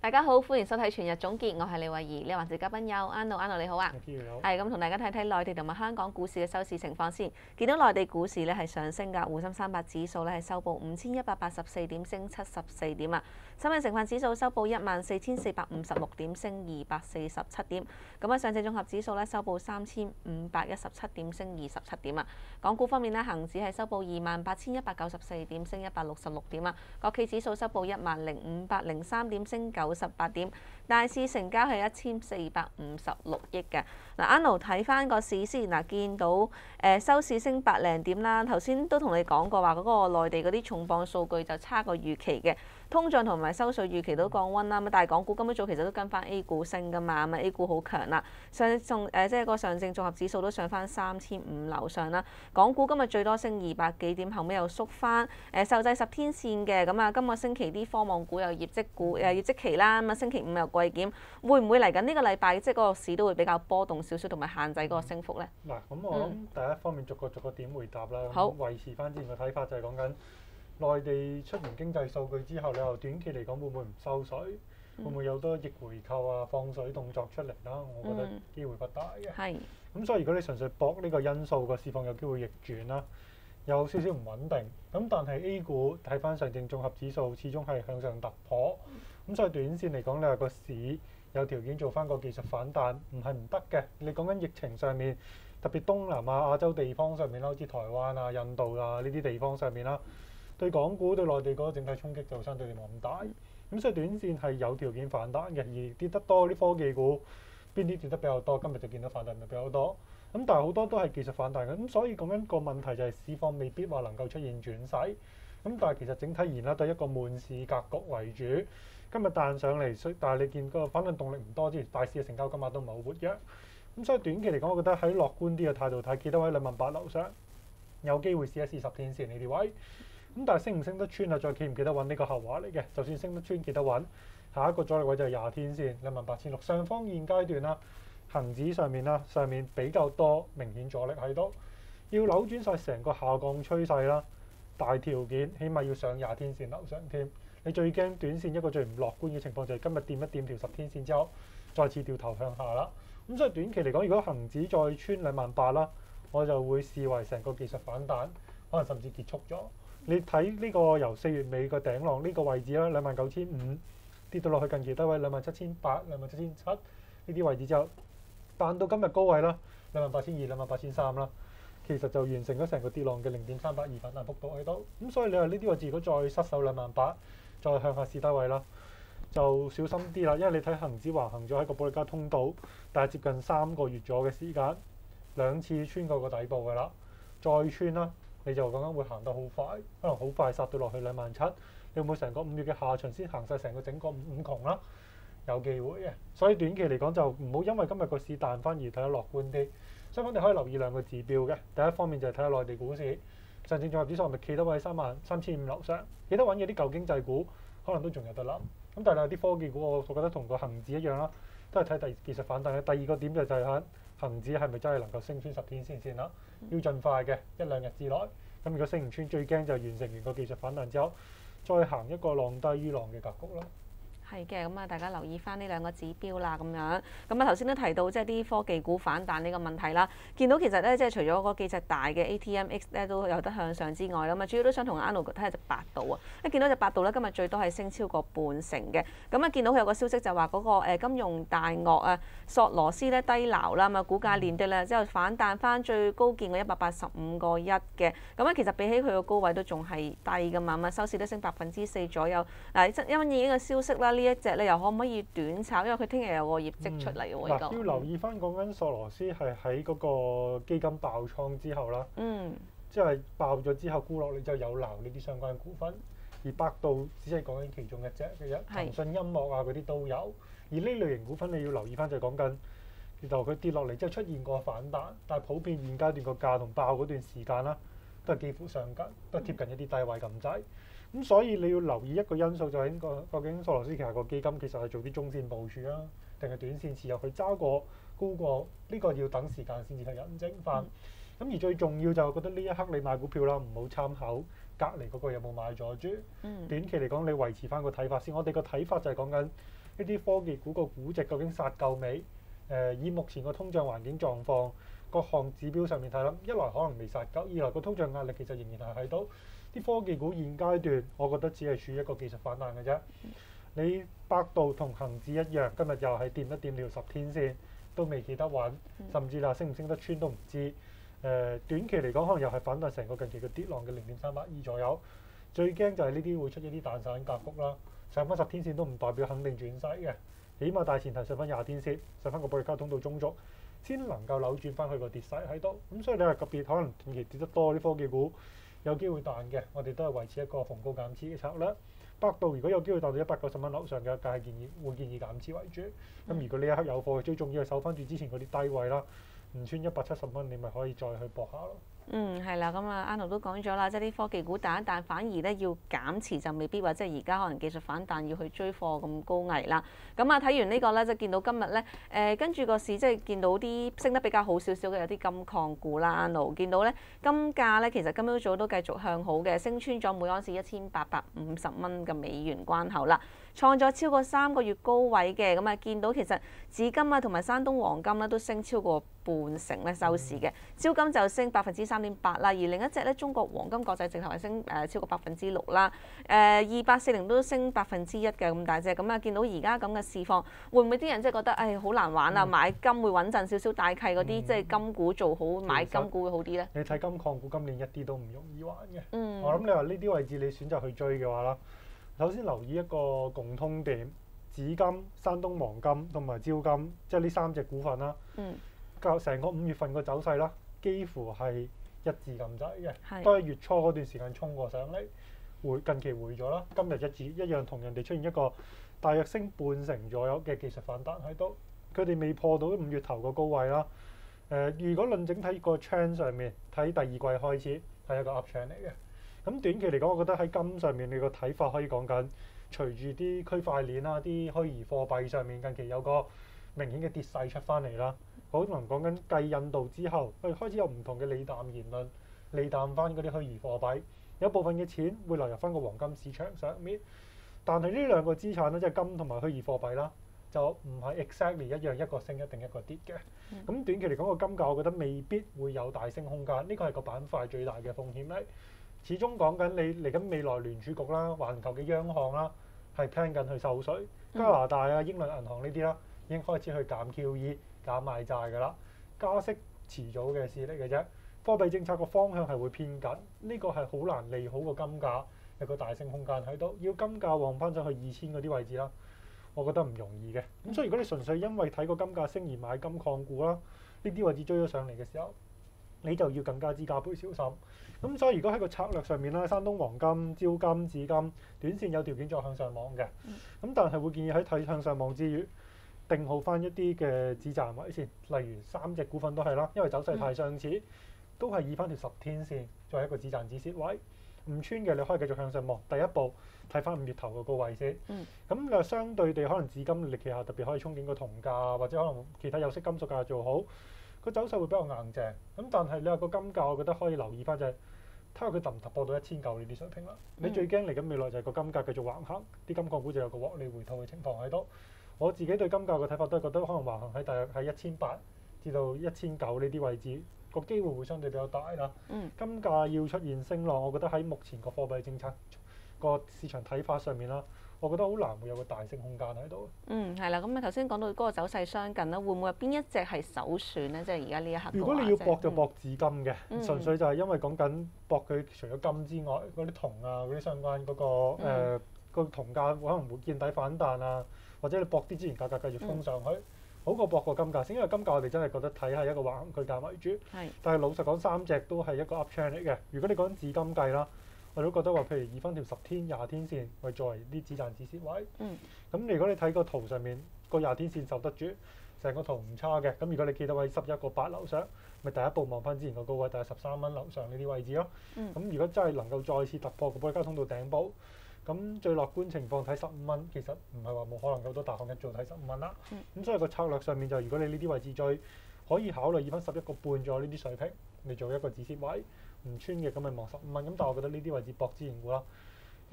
大家好，歡迎收睇全日總結，我係李慧儀。呢個環節嘉賓有 Anno 你好啊。係咁同大家睇睇內地同埋香港股市嘅收市情況先。見到內地股市咧係上升㗎，滬深300指數咧係收報5184點，升74點啊。深圳成分指數收報14456點，升247點。咁啊，上證綜合指數咧收報3517點，升27點啊。港股方面咧，恆指係收報28194點，升166點啊。國企指數收報10503點，升98點。大市成交係1456億嘅。嗱，Anno睇翻個市先嗱，見到收市升百零點啦。頭先都同你講過話，嗰個內地嗰啲重磅數據就差過預期嘅，通脹同埋收稅預期都降溫啦。咁但係港股今朝早其實都跟翻 A 股升噶嘛，咁啊 A 股好強啦，即係個上證綜合指數都上翻3500樓上啦。港股今日最多升200幾點，後尾又縮翻受制10天線嘅。咁啊，今個星期啲科網股有業績期啦，咁啊星期5又季檢，會唔會嚟緊呢個禮拜即係嗰個市都會比較波動少少，同埋限制嗰個升幅咧？ 嗱，咁我諗第一方面逐個點回答啦。 好， 維持翻之前嘅睇法就係講緊內地出完經濟數據之後，你話短期嚟講會唔會唔收水？會唔會有多逆回購啊、放水動作出嚟啦？我覺得機會不大嘅。 係。 咁所以如果你純粹搏呢個因素，個市況有機會逆轉啦，有少少唔穩定。咁但係 A 股睇翻上證綜合指數，始終係向上突破。咁所以短線嚟講，你話個市有條件做翻個技術反彈，唔係唔得嘅。你講緊疫情上面，特別東南亞、亞洲地方上面啦，好似台灣啊、印度啊呢啲地方上面啦，對港股對內地嗰個整體衝擊就相對地冇咁大。咁所以短線係有條件反彈嘅，而跌得多啲科技股，邊啲跌得比較多？今日就見到反彈咪比較多。咁但係好多都係技術反彈嘅，咁所以講緊個問題就係市況未必話能夠出現轉勢。咁但係其實整體而言啦，都係一個悶市格局為主。今日彈上嚟，但係你見個反彈動力唔多之餘，大市嘅成交金額都唔係好活躍。咁所以短期嚟講，我覺得喺樂觀啲嘅態度睇，記得喺28000樓上有機會試一試10天線呢啲位。咁但係升唔升得穿啊？再記唔記得揾呢個後話嚟嘅？就算升得穿，記得揾下一個阻力位就係20天線28006。上方現階段啦，恆指上面啦，上面比較多明顯阻力喺度，要扭轉晒成個下降趨勢啦，大條件起碼要上20天線樓上添。你最驚短線一個最唔樂觀嘅情況就係今日掂一掂條10天線之後，再次掉頭向下啦。咁所以短期嚟講，如果恆指再穿28000啦，我就會視為成個技術反彈，可能甚至結束咗。你睇呢個由4月尾個頂浪呢個位置啦，29500跌到落去近期低位27800、27700呢啲位置之後，彈到今日高位啦，28200、28300啦，其實就完成咗成個跌浪嘅0.382反彈幅度喺度。咁所以你話呢啲位置如果再失守28000，再向下試低位啦，就小心啲啦，因為你睇恆指橫行咗喺個保利加通道，但係接近3個月咗嘅時間，2次穿過個底部㗎啦，再穿啦，你就講緊會行得好快，可能好快殺到落去27000，你會唔會成個5月嘅下旬先行晒成個整個五窮啦？有機會嘅，所以短期嚟講就唔好因為今日個市彈翻而睇得樂觀啲。相反，你可以留意2個指標嘅，第一方面就係睇下內地股市。上證綜合指數係咪企得位33500樓上？企得穩嘅啲舊經濟股可能都仲有得諗。咁但係啲科技股，我覺得同個恆指一樣啦，都係睇技術反彈嘅。第二個點就係睇恆指係咪真係能夠升穿10天線先啦？要盡快嘅1-2日之內。咁如果升唔穿，最驚就完成完個技術反彈之後，再行一個浪低於浪嘅格局啦。 係嘅，咁啊大家留意翻呢2個指標啦，咁樣。咁啊頭先都提到即係啲科技股反彈呢個問題啦。見到其實咧，即係除咗嗰幾隻大嘅 ATMX 咧都有得向上之外，咁啊主要都想同 Anno 睇下隻百度啊。一見到隻百度咧，今日最多係升超過半成嘅。咁啊見到佢有個消息就話嗰個金融大鱷啊索羅斯咧低撈啦，咁啊股價連跌啦，之後反彈翻最高見過185個1嘅。咁啊其實比起佢個高位都仲係低噶嘛，咁啊收市都升4%左右。嗱，因為已經個消息啦。呢一隻咧又可唔可以短炒？因為佢聽日有個業績出嚟喎。 要留意翻講緊索羅斯係喺嗰個基金爆倉之後啦，即係爆咗之後沽落嚟就有撈呢啲相關股份，而百度只係講緊其中一隻嘅啫，騰訊音樂啊嗰啲都有。而呢類型股份你要留意翻就係講緊，其實佢跌落嚟之後出現過反彈，但係普遍現階段個價同爆嗰段時間啦，都係幾乎相近，都係貼近一啲低位咁滯。咁所以你要留意一個因素就係呢個究竟索羅斯旗下個基金其實係做啲中線部署啊，定係短線持有？佢揸過高過呢個要等時間先至去印證翻。咁而最重要就係覺得呢一刻你買股票啦，唔好參考隔離嗰個有冇買咗住。短期嚟講，你維持翻個睇法先。我哋個睇法就係講緊呢啲科技股個估值究竟殺夠未？以目前個通脹環境狀況，各項指標上面睇啦，一來可能未殺夠，二來個通脹壓力其實仍然係喺度。啲科技股現階段，我覺得只係處於一個技術反彈嘅啫。你百度同恒指一樣，今日又係掂一掂條10天線，都未企得穩，甚至升唔升得穿都唔知。短期嚟講，可能又係反彈成個近期嘅跌浪嘅0.382左右。最驚就係呢啲會出一啲彈散格局啦。上翻10天線都唔代表肯定轉勢嘅，起碼大前提上翻20天線，上翻個保歷加通道中軸，先能夠扭轉翻佢個跌勢喺度。咁所以你話個別可能短期跌得多啲科技股有機會彈嘅，我哋都係維持一個逢高減持嘅策略。百度如果有機會彈到190蚊樓上嘅，梗係會建議減持為主。咁如果呢一刻有貨，最重要係守翻住之前嗰啲低位啦，唔穿170蚊，你咪可以再去搏下咯。 係啦，咁啊，Arnold都講咗啦，即係啲科技股彈一彈，反而咧要減持就未必話即係而家可能技術反彈要去追貨咁高危啦。咁啊，睇完呢個咧，即係見到今日咧，跟住個市即係見到啲升得比較好少少嘅有啲金礦股啦。Arnold見到咧金價咧其實今朝早都繼續向好嘅，升穿咗每盎司1850蚊嘅美元關口啦，創咗超過3個月高位嘅。咁啊，見到其實紫金啊同埋山東黃金咧都升超過半成咧收市嘅，招金就升3.8%啦，而另一隻咧中國黃金國際直頭係升超過6%啦，2840都升1%嘅咁大隻，咁啊見到而家咁嘅市況，會唔會啲人即係覺得好難玩啊？買金會穩陣少少，大契嗰啲即係金股做好，買金股會好啲咧？ 你睇金礦股今年一啲都唔容易玩嘅。我諗你話呢啲位置你選擇去追嘅話啦，首先留意一個共通點，紫金、山東黃金同埋招金，即係呢3隻股份啦。成個5月份個走勢啦，幾乎係一致咁滯嘅，都係月初嗰段時間衝過上嚟，近期回咗啦。今日一樣同人哋出現一個大約升半成左右嘅技術反彈喺度，佢哋未破到5月頭個高位啦。如果論整體個 trend 上面睇第二季開始係一個 up trend 嚟嘅，咁短期嚟講，我覺得喺金上面你個睇法可以講緊，隨住啲區塊鏈啦、啲虛擬貨幣上面近期有個明顯嘅跌勢出翻嚟啦。可能講緊繼印度之後，開始有唔同嘅利淡言論，利淡翻嗰啲虛擬貨幣，有部分嘅錢會流入翻個黃金市場上面。但係呢兩個資產咧，即係金同埋虛擬貨幣啦，就唔係 exactly 一樣，一個升一定一個跌嘅。咁短期嚟講個金價，我覺得未必會有大升空間。呢個係個板塊最大嘅風險咧。始終講緊你嚟緊未來聯儲局啦、環球嘅央行啦，係 plan 緊去收水。加拿大啊、英倫銀行呢啲啦，已經開始去減 QE。減買債㗎啦，加息遲早嘅事嚟嘅啫。貨幣政策個方向係會偏緊，呢個係好難利好個金價有個大升空間喺度。要金價旺翻上去2000嗰啲位置啦，我覺得唔容易嘅。咁所以如果你純粹因為睇個金價升而買金礦股啦，呢啲位置追咗上嚟嘅時候，你就要更加之加倍小心。咁所以如果喺個策略上面啦，山東黃金、招金、紫金，短線有條件再向上望嘅。咁但係會建議喺睇向上望之餘，定好翻一啲嘅止賺位先，例如3隻股份都係啦，因為走勢太相似，都係以翻條10天線作為一個止賺止蝕位，唔穿嘅你可以繼續向上望。第一步睇翻5月頭個高位先，咁又相對地可能紫金力期下特別可以憧憬個銅價，或者可能其他有色金屬價做好，個走勢會比較硬淨。咁但係你話個金價，我覺得可以留意翻就係睇下佢突唔突破到1900呢啲水平啦。你最驚嚟緊未來就係個金價繼續橫行，啲金礦股就有個獲利回吐嘅情況喺度。我自己對金價嘅睇法都係覺得可能橫行喺大約喺1800至到1900呢啲位置，個機會會相對比較大啦。金價要出現升浪，我覺得喺目前個貨幣政策個市場睇法上面啦，我覺得好難會有個大升空間喺度。 係啦，咁啊頭先講到嗰個走勢相近啦，會唔會有邊一隻係首選咧？即係而家呢一刻。 如果你要搏就搏紫金嘅，純粹就係因為講緊搏佢除咗金之外，嗰啲銅啊嗰啲相關嗰個銅價可能會見底反彈啊。或者你搏啲之前價格繼續衝上去，好過搏個金價先，因為金價我哋真係覺得睇係一個橫行區間為主。但係老實講，3隻都係一個 up trend 嚟嘅。如果你講紫金計啦，我都覺得話，譬如以翻條10天、20天線為作為啲止賺止蝕位。咁如果你睇個圖上面個20天線受得住，成個圖唔差嘅。咁如果你記得位11.8樓上，咪第一步望翻之前個高位，大概13蚊樓上呢啲位置咯。咁如果真係能夠再次突破個保歷加通道頂部，咁最樂觀情況睇15蚊，其實唔係話冇可能有多大行一做睇15蚊啦。咁所以個策略上面就係如果你呢啲位置追，可以考慮以翻11.5左右呢啲水平嚟做一個止蝕位，唔穿嘅咁咪望15蚊。咁但係我覺得呢啲位置搏之前股啦，其實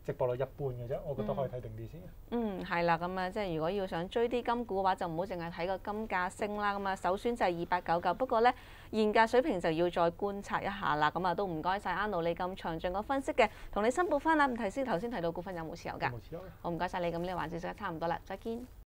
值博率一般嘅啫，我覺得可以睇定啲先。 係啦，咁啊，即係如果要想追啲金股嘅話，就唔好淨係睇個金價升啦。咁啊，首選就係2899，不過咧現價水平就要再觀察一下啦。咁啊，都唔該晒Arnold你咁詳盡個分析嘅，同你申報翻啦。咁頭先提到股份有冇持有㗎？ 冇持有嘅。 好，唔該晒你，咁呢個環節就差唔多啦，再見。